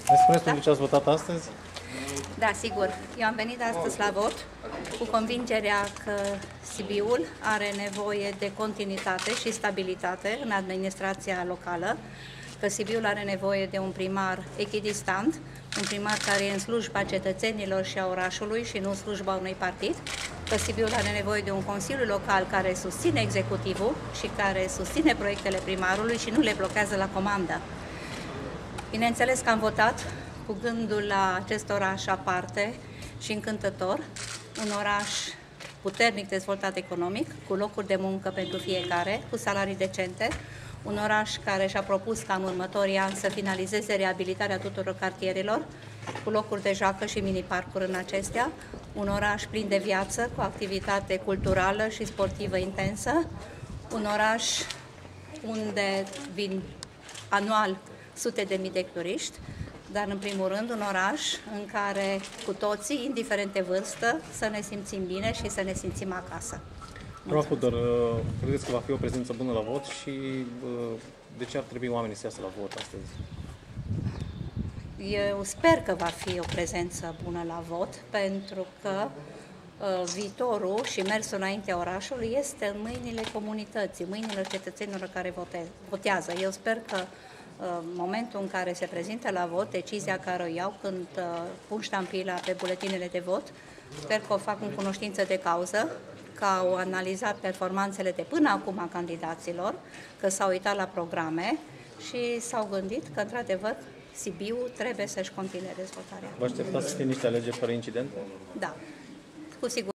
Ne spuneți pentru ce ați votat astăzi? Da, sigur. Eu am venit astăzi la vot cu convingerea că Sibiul are nevoie de continuitate și stabilitate în administrația locală, că Sibiul are nevoie de un primar echidistant, un primar care e în slujba cetățenilor și a orașului și nu în slujba unui partid, că Sibiul are nevoie de un consiliu local care susține executivul și care susține proiectele primarului și nu le blochează la comandă. Bineînțeles că am votat cu gândul la acest oraș aparte și încântător, un oraș puternic dezvoltat economic, cu locuri de muncă pentru fiecare, cu salarii decente, un oraș care și-a propus ca în următorii ani să finalizeze reabilitarea tuturor cartierilor, cu locuri de joacă și mini-parcuri în acestea, un oraș plin de viață, cu activitate culturală și sportivă intensă, un oraș unde vin anual sute de mii de turiști, dar în primul rând un oraș în care cu toții, indiferent de vârstă, să ne simțim bine și să ne simțim acasă. Doamna Tudor, credeți că va fi o prezență bună la vot și de ce ar trebui oamenii să iasă la vot astăzi? Eu sper că va fi o prezență bună la vot, pentru că viitorul și mersul înaintea orașului este în mâinile comunității, mâinile cetățenilor care votează. Eu sper că momentul în care se prezintă la vot, decizia care o iau când pun ștampila pe buletinele de vot, sper că o fac în cunoștință de cauză, că au analizat performanțele de până acum a candidaților, că s-au uitat la programe și s-au gândit că, într-adevăr, Sibiu trebuie să-și continue dezvoltarea. Vă așteptați să fie niște alegeri fără incidente? Da, cu siguranță.